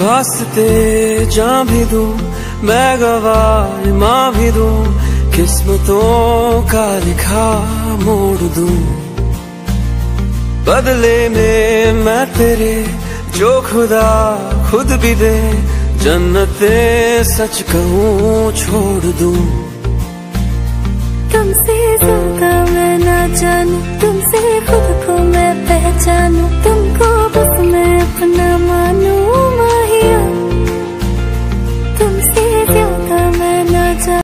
वास्ते जान भी दूं, मैं गवाह माँ भी दूं, किस्मतों का लिखा मोड़ दूं। बदले में मैं तेरे जो खुदा खुद भी दे, जन्नते सच कहूँ छोड़ दूं। तुमसे ज्यादा मैं ना जानूं, तुमसे